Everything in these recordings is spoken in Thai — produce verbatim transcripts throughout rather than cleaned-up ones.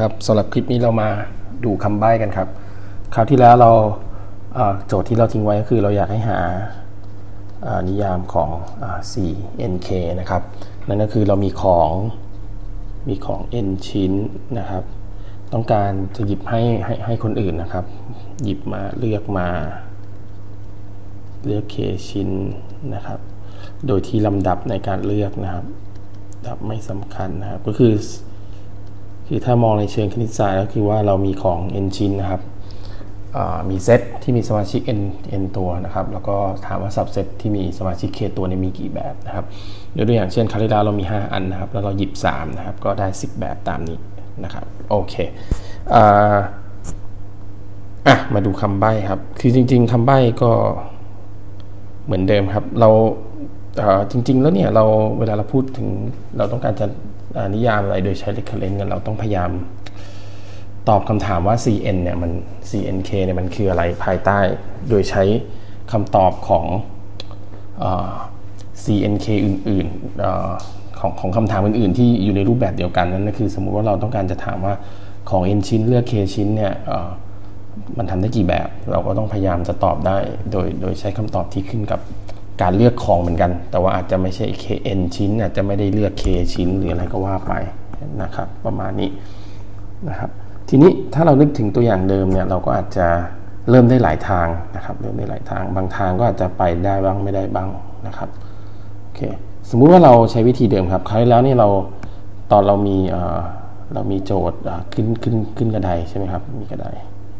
ครับสำหรับคลิปนี้เรามาดูคำใบ้กันครับคราวที่แล้วเราโจทย์ที่เราทิ้งไว้ก็คือเราอยากให้หานิยามของ ซี เอ็น เค นะครับนั่นก็คือเรามีของมีของ n ชิ้นนะครับต้องการจะหยิบให้ให้ให้คนอื่นนะครับหยิบมาเลือกมาเลือก k ชิ้นนะครับโดยที่ลำดับในการเลือกนะครับลำดับไม่สำคัญนะครับก็คือคือถ้ามองในเชิงคณิตศาสตร์ก็คือว่าเรามีของ n ชิ้นนะครับมีเซตที่มีสมาชิก n n ตัวนะครับแล้วก็ถามว่าสับเซตที่มีสมาชิก k ตัวนี้มีกี่แบบนะครับยกตัวอย่างเช่นคราวที่แล้วเรามีห้าอันนะครับแล้วเราหยิบสามนะครับก็ได้สิบแบบตามนี้นะครับโอเคอ่าอ่ะมาดูคำใบ้ครับคือจริงๆคำใบ้ก็เหมือนเดิมครับเราจริงๆแล้วเนี่ยเราเวลาเราพูดถึงเราต้องการจะนิยามอะไรโดยใช้ recurrent กันเราต้องพยายามตอบคำถามว่า ซี เอ็น เนี่ยมัน ซี เอ็น เค เนี่ยมันคืออะไรภายใต้โดยใช้คำตอบของเอ่อ ซี เอ็น เค อื่นๆเอ่อของของคำถามอื่นๆที่อยู่ในรูปแบบเดียวกันนั่นก็คือสมมุติว่าเราต้องการจะถามว่าของ n ชิ้นเลือก k ชิ้นเนี่ยมันทำได้กี่แบบเราก็ต้องพยายามจะตอบได้โดยโดยใช้คำตอบที่ขึ้นกับการเลือกของเหมือนกันแต่ว่าอาจจะไม่ใช่ k n ชิ้นอาจจะไม่ได้เลือก k ชิ้นหรืออะไรก็ว่าไปนะครับประมาณนี้นะครับทีนี้ถ้าเรานึกถึงตัวอย่างเดิมเนี่ยเราก็อาจจะเริ่มได้หลายทางนะครับเริ่มได้หลายทางบางทางก็อาจจะไปได้บ้างไม่ได้บ้างนะครับโอเคสมมุติว่าเราใช้วิธีเดิมครับคราวที่แล้วนี่เราตอนเรามีเอ่อเรามีโจทย์ขึ้นขึ้นขึ้นกระไดใช่ไหมครับมีกระได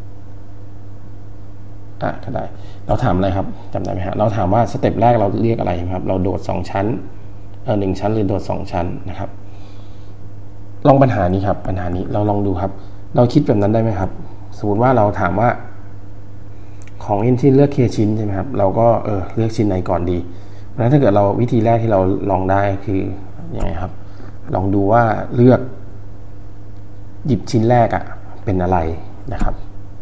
อ่ะกระไดเราถามอะไรครับจำได้ไหมฮะเราถามว่าสเต็ปแรกเราเรียกอะไรครับเราโดดสองชั้นเออหนึ่งชั้นหรือโดดสองชั้นนะครับลองปัญหานี้ครับปัญหานี้เราลองดูครับเราคิดแบบนั้นได้ไหมครับสมมติว่าเราถามว่าของ n ชิ้นเลือก k ชิ้นใช่ไหมครับเราก็เออเลือกชิ้นไหนก่อนดีเพราะฉะนั้นถ้าเกิดเราวิธีแรกที่เราลองได้คือยังไงครับลองดูว่าเลือกหยิบชิ้นแรกอ่ะเป็นอะไรนะครับ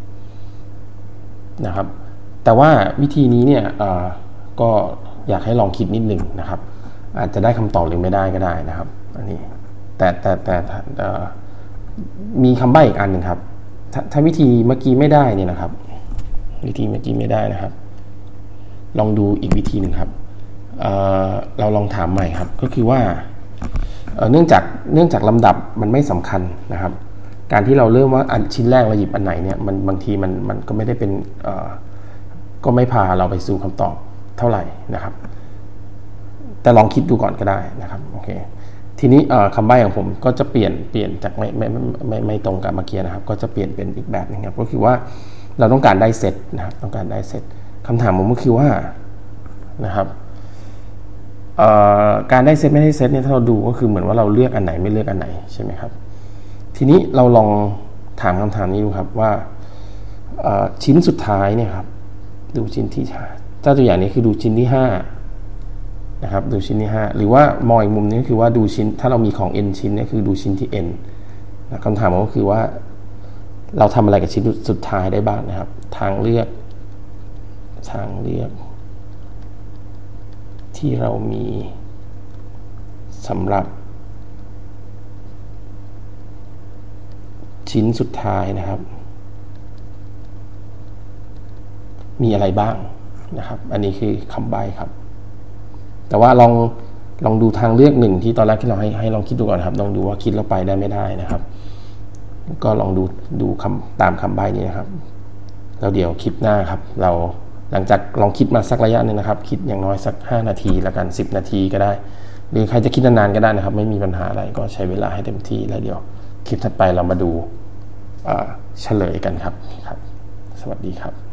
นะครับแต่ว่าวิธีนี้เนี่ยก็อยากให้ลองคิดนิดหนึ่งนะครับอาจจะได้คำตอบหรือไม่ได้ก็ได้นะครับอันนี้แต่แต่แต่มีคำใบ้อีกอันหนึ่งครับถถ้าวิธีเมื่อกี้ไม่ได้เนี่ยนะครับวิธีเมื่อกี้ไม่ได้นะครับลองดูอีกวิธีหนึ่งครับ เ, เราลองถามใหม่ครับก็คือว่าเนื่องจากเนื่องจากลำดับมันไม่สำคัญนะครับการที่เราเริ่มว่าอันชิ้นแรกเราหยิบอันไหนเนี่ยมันบางทีมันมันก็ไม่ได้เป็นก็ไม่พาเราไปสู่คำตอบเท่าไหร่นะครับแต่ลองคิดดูก่อนก็ได้นะครับโอเคทีนี้คำใบ้ของผมก็จะเปลี่ยนเปลี่ยนจากไม่ไม่ไม่ไม่ไม่ตรงกับเมื่อกี้นะครับก็จะเปลี่ยนเป็นอีกแบบนึงครับก็คือว่าเราต้องการได้เซตนะครับต้องการได้เซตคำถามผมก็คือว่านะครับการได้เซตไม่ได้เซตเนี่ยถ้าเราดูก็คือเหมือนว่าเราเลือกอันไหนไม่เลือกอันไหนใช่ไหมครับทีนี้เราลองถามคำถามนี้ดูครับว่าชิ้นสุดท้ายเนี่ยครับดูชิ้นที่เจ้าตัวอย่างนี้คือดูชิ้นที่ห้านะครับดูชิ้นที่ห้าหรือว่ามองอีกมุมนึงก็คือว่าดูชิ้นถ้าเรามีของ n ชิ้นเนี่ยคือดูชิ้นที่ n นะคำถามก็คือว่าเราทำอะไรกับชิ้นสุดท้ายได้บ้างนะครับทางเลือกทางเลือกที่เรามีสำหรับชิ้นสุดท้ายนะครับมีอะไรบ้างนะครับอันนี้คือคำใบ้ครับแต่ว่าลองลองดูทางเลือกหนึ่งที่ตอนแรกที่เราให้ให้ลองคิดดูก่อนครับลองดูว่าคิดแล้วไปได้ไม่ได้นะครับก็ลองดูดูคำตามคำใบ้นี้นะครับแล้วเดี๋ยวคลิปหน้าครับเราหลังจากลองคิดมาสักระยะนึงนะครับคิดอย่างน้อยสักห้านาทีแล้วกันสิบนาทีก็ได้หรือใครจะคิดนานๆก็ได้นะครับไม่มีปัญหาอะไรก็ใช้เวลาให้เต็มที่แล้วเดี๋ยวคลิปถัดไปเรามาดูเฉลยกันครับครับสวัสดีครับ